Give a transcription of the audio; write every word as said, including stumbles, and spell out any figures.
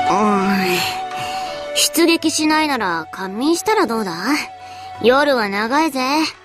出撃しないなら仮眠したらどうだ？夜は長いぜ。